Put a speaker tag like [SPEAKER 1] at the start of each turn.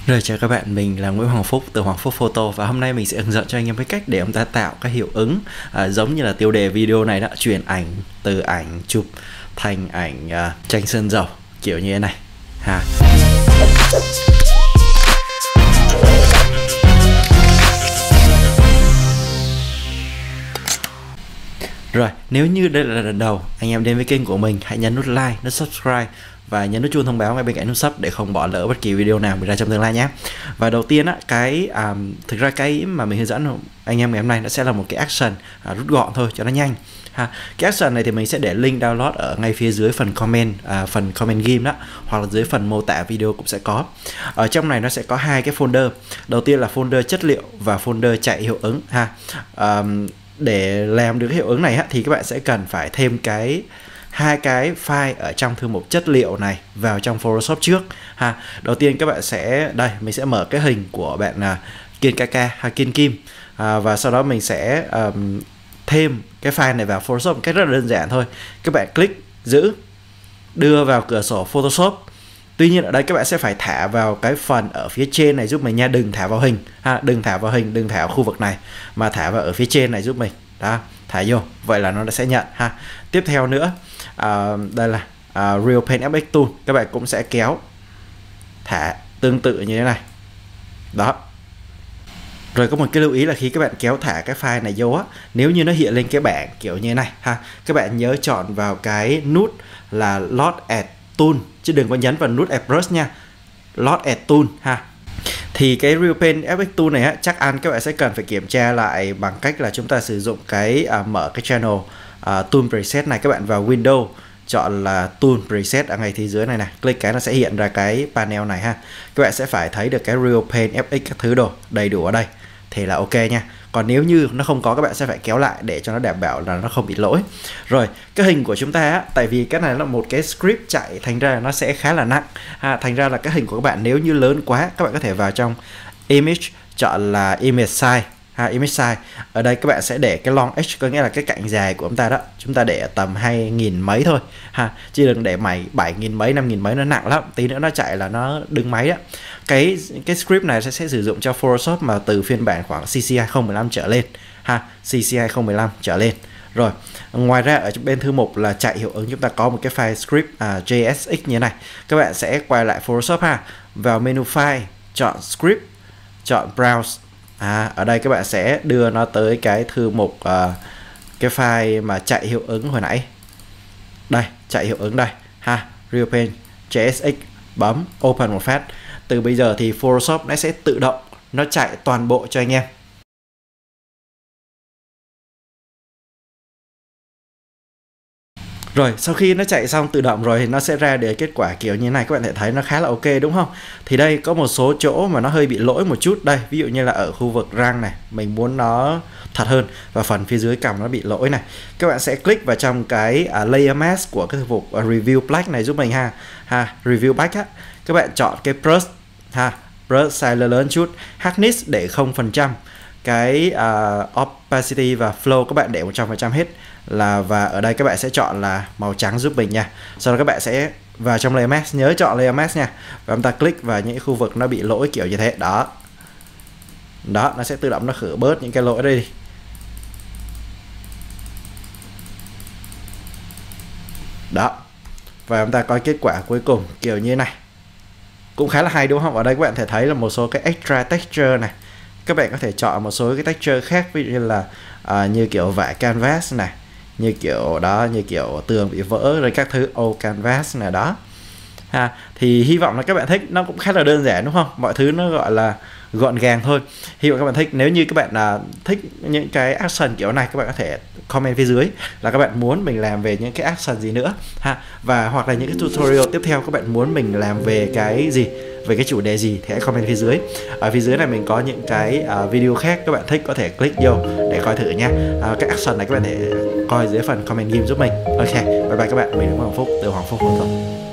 [SPEAKER 1] Rồi chào các bạn, mình là Nguyễn Hoàng Phúc từ Hoàng Phúc Photo và hôm nay mình sẽ hướng dẫn cho anh em cái cách để chúng ta tạo cái hiệu ứng giống như là tiêu đề video này đó, chuyển ảnh từ ảnh chụp thành ảnh tranh sơn dầu kiểu như thế này ha. Rồi, nếu như đây là lần đầu anh em đến với kênh của mình, hãy nhấn nút like, nút subscribe và nhấn nút chuông thông báo ngay bên cạnh nút sub để không bỏ lỡ bất kỳ video nào mình ra trong tương lai nhé. Và đầu tiên á, thực ra cái mà mình hướng dẫn anh em ngày hôm nay nó sẽ là một cái action rút gọn thôi cho nó nhanh ha. Cái action này thì mình sẽ để link download ở ngay phía dưới phần comment game đó, hoặc là dưới phần mô tả video cũng sẽ có. Ở trong này nó sẽ có hai cái folder. Đầu tiên là folder chất liệu và folder chạy hiệu ứng ha. Để làm được cái hiệu ứng này thì các bạn sẽ cần phải thêm hai cái file ở trong thư mục chất liệu này vào trong Photoshop trước ha. Đầu tiên các bạn sẽ mình sẽ mở cái hình của bạn Kiên Kaka hay Kiên Kim và sau đó mình sẽ thêm cái file này vào Photoshop một cách rất là đơn giản thôi. Các bạn click giữ, đưa vào cửa sổ Photoshop. Tuy nhiên ở đây các bạn sẽ phải thả vào cái phần ở phía trên này giúp mình nha, đừng thả vào hình ha, đừng thả vào hình, đừng thả vào khu vực này mà thả vào ở phía trên này giúp mình. Đó, thả vô, vậy là nó sẽ nhận ha. Tiếp theo nữa, đây là Real Paint FX Tool, các bạn cũng sẽ kéo thả tương tự như thế này. Đó. Rồi có một cái lưu ý là khi các bạn kéo thả cái file này vô á, nếu như nó hiện lên cái bảng kiểu như thế này ha, các bạn nhớ chọn vào cái nút là Load Add Tool chứ đừng có nhấn vào nút Add Brush nha. Load Add Tool ha. Thì cái Real Paint FX Tool này chắc ăn các bạn sẽ cần phải kiểm tra lại bằng cách là chúng ta sử dụng cái mở cái channel Tool Preset này, các bạn vào Windows chọn là Tool Preset ở ngay phía dưới này này, click cái nó sẽ hiện ra cái panel này ha. Các bạn sẽ phải thấy được cái Real Paint FX các thứ đồ đầy đủ ở đây thì là ok nha. Còn nếu như nó không có, các bạn sẽ phải kéo lại để cho nó đảm bảo là nó không bị lỗi. Rồi cái hình của chúng ta tại vì cái này là một cái script chạy, thành ra là nó sẽ khá là nặng thành ra là cái hình của các bạn nếu như lớn quá, các bạn có thể vào trong Image, chọn là Image Size Image Size. Ở đây các bạn sẽ để cái long edge, có nghĩa là cái cạnh dài của chúng ta đó, chúng ta để tầm 2000 mấy thôi ha, chứ đừng để 7000 mấy 5000 mấy, nó nặng lắm, tí nữa nó chạy là nó đứng máy đó. Cái script này sẽ sử dụng cho Photoshop mà từ phiên bản khoảng CC 2015 trở lên ha, CC 2015 trở lên. Rồi ngoài ra ở bên thư mục là chạy hiệu ứng, chúng ta có một cái file script JSX như thế này. Các bạn sẽ quay lại Photoshop ha, vào menu file, chọn script, chọn browse. Ở đây các bạn sẽ đưa nó tới cái thư mục cái file mà chạy hiệu ứng hồi nãy. Đây, chạy hiệu ứng đây ha, Real Paint JSX, bấm open một phát. Từ bây giờ thì Photoshop nó sẽ tự động nó chạy toàn bộ cho anh em. Rồi sau khi nó chạy xong tự động rồi thì nó sẽ ra được kết quả kiểu như này, các bạn thể thấy nó khá là ok đúng không? Thì đây có một số chỗ mà nó hơi bị lỗi một chút đây, ví dụ như là ở khu vực răng này, mình muốn nó thật hơn, và phần phía dưới cằm nó bị lỗi này. Các bạn sẽ click vào trong cái layer mask của cái thư mục review black này giúp mình ha, review black á. Các bạn chọn cái brush brush size lớn chút, hardness để 0%, cái opacity và flow các bạn để 100% hết và ở đây các bạn sẽ chọn là màu trắng giúp mình nha. Sau đó các bạn sẽ vào trong layer mask, nhớ chọn layer mask nha, và chúng ta click vào những khu vực nó bị lỗi kiểu như thế đó. Đó, nó sẽ tự động nó khử bớt những cái lỗi đây đi. Đó. Và chúng ta coi kết quả cuối cùng kiểu như này. Cũng khá là hay đúng không? Ở đây các bạn thể thấy là một số cái extra texture này. Các bạn có thể chọn một số cái texture khác, ví dụ như là như kiểu vải canvas này, như kiểu đó, như kiểu tường bị vỡ rồi các thứ, canvas này đó thì hy vọng là các bạn thích. Nó cũng khá là đơn giản đúng không? Mọi thứ nó gọi là gọn gàng thôi. Hy vọng các bạn thích. Nếu như các bạn thích những cái action kiểu này, các bạn có thể comment phía dưới là các bạn muốn mình làm về những cái action gì nữa và hoặc là những cái tutorial tiếp theo các bạn muốn mình làm về cái gì, về cái chủ đề gì thì hãy comment phía dưới. Ở phía dưới này mình có những cái video khác, các bạn thích có thể click vô để coi thử nha. Cái action này các bạn thể coi dưới phần comment game giúp mình. Ok, bye bye các bạn, mình là Hoàng Phúc từ Hoàng Phúc Photo.